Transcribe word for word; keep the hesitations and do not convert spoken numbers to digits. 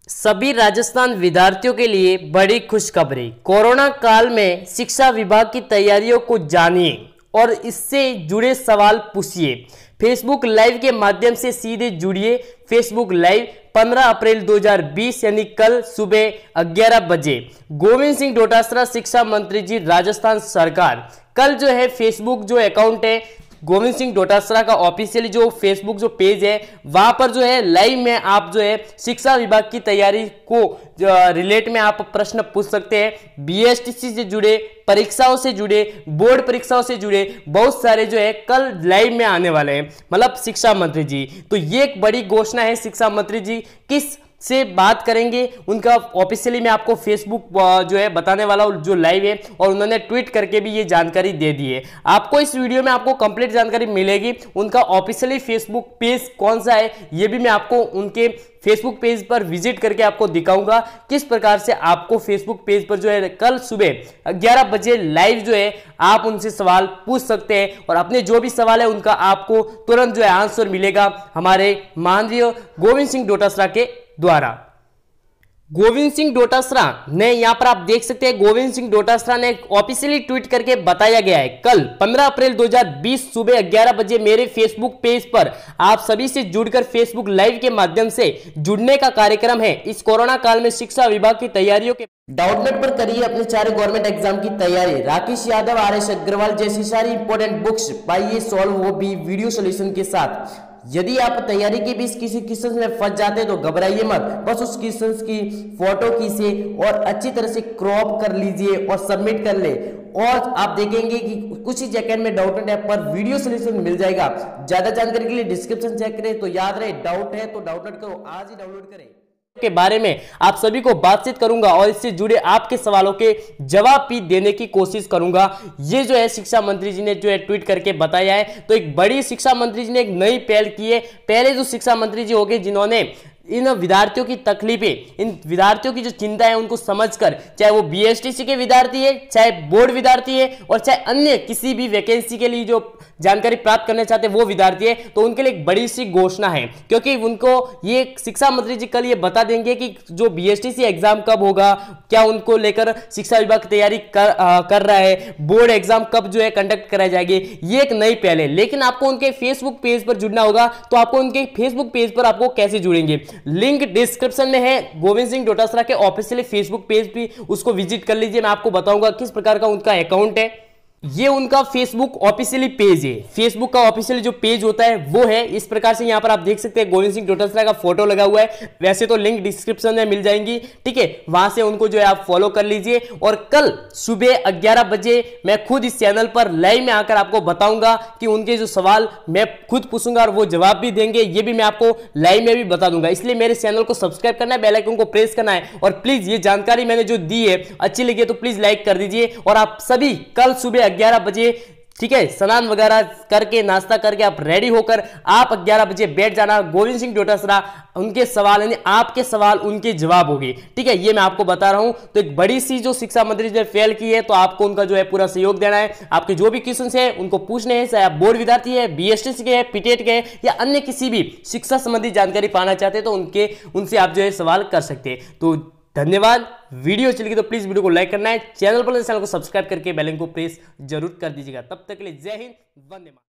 सभी राजस्थान विद्यार्थियों के लिए बड़ी खुशखबरी। कोरोना काल में शिक्षा विभाग की तैयारियों को जानिए और इससे जुड़े सवाल पूछिए। फेसबुक लाइव के माध्यम से सीधे जुड़िए। फेसबुक लाइव पंद्रह अप्रैल दो हज़ार बीस यानी कल सुबह ग्यारह बजे। गोविंद सिंह डोटासरा शिक्षा मंत्री जी राजस्थान सरकार कल जो है फेसबुक जो अकाउंट है गोविंद सिंह डोटासरा का ऑफिशियली जो फेसबुक जो पेज है वहां पर जो है लाइव में आप जो है शिक्षा विभाग की तैयारी को रिलेट में आप प्रश्न पूछ सकते हैं। बीएसटीसी से जुड़े, परीक्षाओं से जुड़े, बोर्ड परीक्षाओं से जुड़े बहुत सारे जो है कल लाइव में आने वाले हैं, मतलब शिक्षा मंत्री जी। तो ये एक बड़ी घोषणा है। शिक्षा मंत्री जी किस से बात करेंगे उनका ऑफिशियली मैं आपको फेसबुक जो है बताने वाला हूं जो लाइव है, और उन्होंने ट्वीट करके भी ये जानकारी दे दी है। आपको इस वीडियो में आपको कंप्लीट जानकारी मिलेगी। उनका ऑफिशियली फेसबुक पेज कौन सा है ये भी मैं आपको उनके फेसबुक पेज पर विजिट करके आपको दिखाऊंगा किस प्रकार से आपको फेसबुक पेज पर जो है कल सुबह ग्यारह बजे लाइव जो है आप उनसे सवाल पूछ सकते हैं, और अपने जो भी सवाल है उनका आपको तुरंत जो है आंसर मिलेगा हमारे माननीय गोविंद सिंह डोटासरा के द्वारा। गोविंद सिंह डोटासरा ने यहां पर आप देख सकते हैं, गोविंद सिंह डोटासरा ने ऑफिशियली ट्वीट करके बताया गया है कल पंद्रह अप्रैल दो हज़ार बीस सुबह ग्यारह बजे मेरे फेसबुक पेज पर आप सभी से जुड़कर फेसबुक लाइव के माध्यम से जुड़ने का कार्यक्रम है। इस कोरोना काल में शिक्षा विभाग की तैयारियों के डाउटनेट पर करिए अपने सारे गवर्नमेंट एग्जाम की तैयारी। राकेश यादव, आर एस अग्रवाल जैसी सारी इंपॉर्टेंट बुक्स पाइए सॉल्व, वो भी वीडियो सोल्यूशन के साथ। यदि आप तैयारी के बीच किसी क्वेश्चन में फंस जाते हैं तो घबराइए मत, बस उस क्वेश्चन की फोटो खींचे और अच्छी तरह से क्रॉप कर लीजिए और सबमिट कर ले, और आप देखेंगे कि कुछ ही सेकंड में डाउटनेट ऐप पर वीडियो सोल्यूशन मिल जाएगा। ज्यादा जानकारी के लिए डिस्क्रिप्शन चेक करें। तो याद रहे, डाउट है तो डाउटनेट करो, आज ही डाउनलोड करें। के बारे में आप सभी को बातचीत करूंगा और इससे जुड़े आपके सवालों के जवाब भी देने की कोशिश करूंगा। ये जो है शिक्षा मंत्री जी ने जो है ट्वीट करके बताया है। तो एक बड़ी शिक्षा मंत्री जी ने एक नई पहल की है। पहले जो शिक्षा मंत्री जी हो गए जिन्होंने इन विद्यार्थियों की तकलीफें, इन विद्यार्थियों की जो चिंता है उनको समझकर, चाहे वो बीएसटीसी के विद्यार्थी है, चाहे बोर्ड विद्यार्थी है, और चाहे अन्य किसी भी वैकेंसी के लिए जो जानकारी प्राप्त करना चाहते हैं वो विद्यार्थी है, तो उनके लिए एक बड़ी सी घोषणा है। क्योंकि उनको ये शिक्षा मंत्री जी कल ये बता देंगे कि जो बीएसटीसी एग्जाम कब होगा, क्या उनको लेकर शिक्षा विभाग की तैयारी कर, आ, कर रहा है, बोर्ड एग्जाम कब जो है कंडक्ट कराए जाएंगे। ये एक नई पहल है, लेकिन आपको उनके फेसबुक पेज पर जुड़ना होगा। तो आपको उनके फेसबुक पेज पर आपको कैसे जुड़ेंगे, लिंक डिस्क्रिप्शन में है। गोविंद सिंह डोटासरा के ऑफिशियली फेसबुक पेज भी उसको विजिट कर लीजिए। मैं आपको बताऊंगा किस प्रकार का उनका अकाउंट है। ये उनका फेसबुक ऑफिशियली पेज है। फेसबुक का ऑफिशियली जो पेज होता है वो है इस प्रकार से। यहां पर आप देख सकते हैं गोविंद सिंह डोटासरा का फोटो लगा हुआ है। वैसे तो लिंक डिस्क्रिप्शन में मिल जाएंगी, ठीक है, वहां से उनको जो है आप फॉलो कर लीजिए। और कल सुबह ग्यारह बजे मैं खुद इस चैनल पर लाइव में आकर आपको बताऊंगा कि उनके जो सवाल मैं खुद पूछूंगा और वो जवाब भी देंगे, ये भी मैं आपको लाइव में भी बता दूंगा। इसलिए मेरे चैनल को सब्सक्राइब करना है, बेल आइकन को प्रेस करना है, और प्लीज ये जानकारी मैंने जो दी है अच्छी लगी तो प्लीज लाइक कर दीजिए। और आप सभी कल सुबह ग्यारह बजे, ठीक है, स्नान वगैरह करके नाश्ता करके आप रेडी होकर आप ग्यारह बजे बैठ जाना। गोविंद सिंह डोटासरा उनके सवाल यानी आपके सवाल उनके जवाब होंगे, ठीक है, ये मैं आपको बता रहा हूं। तो एक बड़ी सी जो शिक्षा मंत्री ने फेल की है, तो आपको उनका जो है पूरा सहयोग देना है। आपके जो भी क्वेश्चन है उनको पूछने हैं, चाहे आप बोर्ड विद्यार्थी है, बीएसटीसी के है, पीटेट के है, या अन्य किसी भी शिक्षा संबंधी जानकारी पाना चाहते हैं तो उनके उनसे आप जो है सवाल कर सकते हैं। तो धन्यवाद। वीडियो अच्छी लगी तो प्लीज वीडियो को लाइक करना है, चैनल पर चैनल को सब्सक्राइब करके बेल आइकन को प्रेस जरूर कर दीजिएगा। तब तक के लिए जय हिंद, वंदे मातरम।